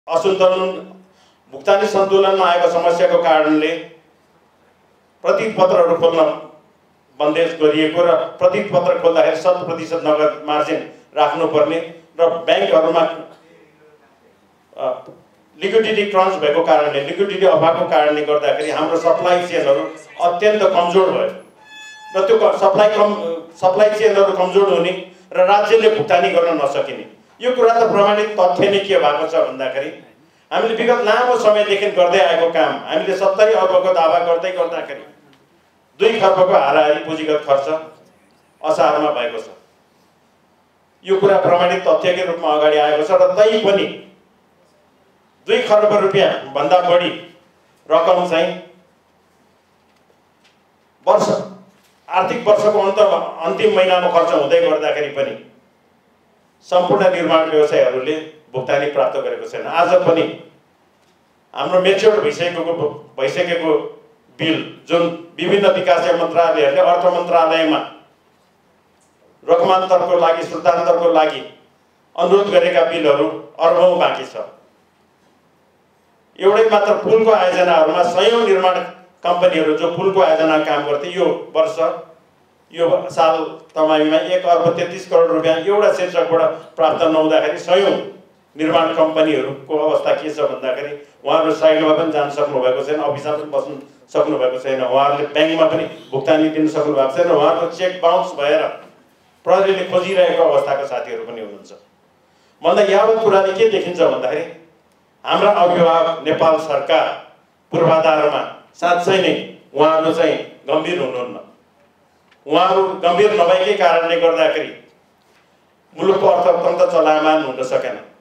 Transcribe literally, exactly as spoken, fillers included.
असन्तुलन भुक्तानी सन्तुलनमा आएको समस्याको कारणले प्रतिपत्रहरू खोल्न बन्देज गरिएको र प्रतिपत्र खोल्दाखेरि शत प्रतिशत नगद मार्जिन राख्नुपर्ने र ब्याङ्कहरूमा लिक्विडिटी क्रन्च भएको कारणले लिक्विडिटी अभावको कारणले गर्दाखेरि हाम्रो सप्लाई चेनहरू अत्यन्त कमजोर भयो र त्यो सप्लाई कम सप्लाई चेनहरू कमजोर हुने र राज्यले भुक्तानी गर्न नसकिने यो कुरा त प्रमाणित तथ्य नै के भएको छ भन्दाखेरि हामीले विगत लामो समयदेखि गर्दै आएको काम हामीले सत्तरी अर्बको दावा गर्दै गर्दाखेरि दुई खर्बको हाराहारी पुँजीगत खर्च असारमा भएको छ। यो कुरा प्रमाणित तथ्यकै रूपमा अगाडि आएको छ र तै पनि दुई खर्ब रुपियाँ भन्दा बढी रकम चाहिँ वर्ष आर्थिक वर्षको अन्त अन्तिम महिनामा खर्च हुँदै गर्दाखेरि पनि सम्पूर्ण निर्माण व्यवसायहरूले भुक्तानी प्राप्त गरेको छैन। आज पनि हाम्रो मेच्योर भइसकेको भइसकेको बिल जुन विभिन्न विकास मन्त्रालयहरूले अर्थ मन्त्रालयमा रकमान्तरको लागि श्रुतान्तरको लागि अनुरोध गरेका बिलहरू अर्बौं बाँकी छ। एउटै मात्र पुलको आयोजनाहरूमा सयौं निर्माण कम्पनीहरू जो पुलको आयोजना काम गर्थे यो वर्ष यो साल तमामीमा एक अर्ब तेत्तीस करोड रुपियाँ एउटा शीर्षकबाट प्राप्त नहुँदाखेरि सयौं निर्माण कम्पनीहरूको अवस्था के छ भन्दाखेरि उहाँहरू साइडमा पनि जान सक्नु भएको छैन, अफिसमा पनि बस्नु सक्नु भएको छैन, उहाँहरूले ब्याङ्कमा पनि भुक्तानी दिन सक्नु भएको छैन, उहाँहरूको चेक बााउन्स भएर प्रहरीले खोजिरहेको अवस्थाका साथीहरू पनि हुनुहुन्छ। भन्दा यावत कुराले के देखिन्छ भन्दाखेरि हाम्रा अभिभावक नेपाल सरकार पूर्वाधारमा साँच्चै नै उहाँहरू चाहिँ गम्भीर हुनुहुन्न। उहाँहरू गम्भीर नभएकै कारणले गर्दाखेरि मुलुकको अर्थतन्त्र चलायमान हुन सकेन।